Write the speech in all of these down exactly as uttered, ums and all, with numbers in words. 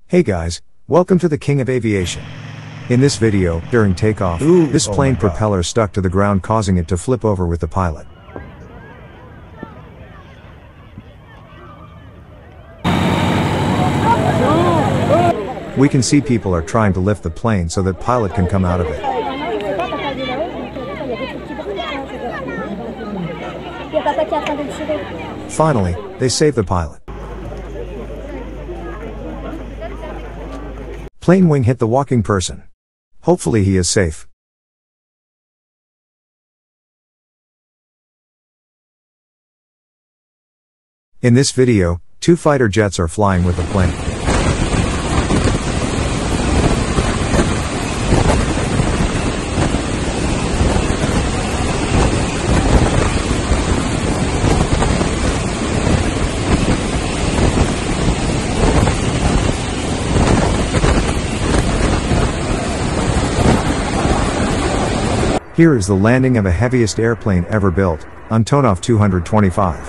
Hey guys, welcome to the King of Aviation. In this video, during takeoff, Ooh, this oh plane my God. propeller stuck to the ground, causing it to flip over with the pilot. We can see people are trying to lift the plane so that pilot can come out of it. Finally, they save the pilot. Plane wing hit the walking person. Hopefully he is safe. In this video, two fighter jets are flying with the plane. Here is the landing of the heaviest airplane ever built, Antonov two twenty-five.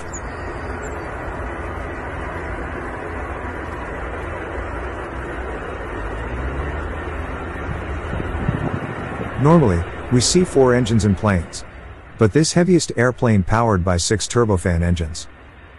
Normally, we see four engines in planes. But this heaviest airplane powered by six turbofan engines.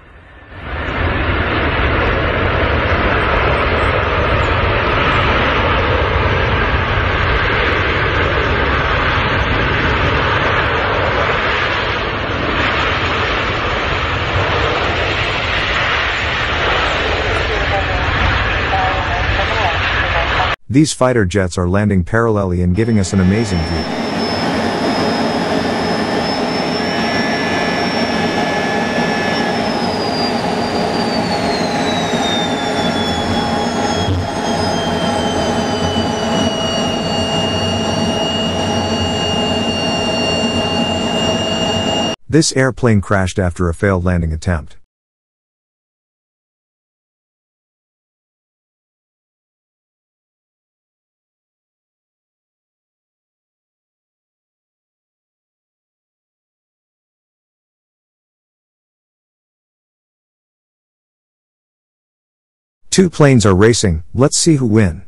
These fighter jets are landing parallelly and giving us an amazing view. This airplane crashed after a failed landing attempt. Two planes are racing, let's see who wins.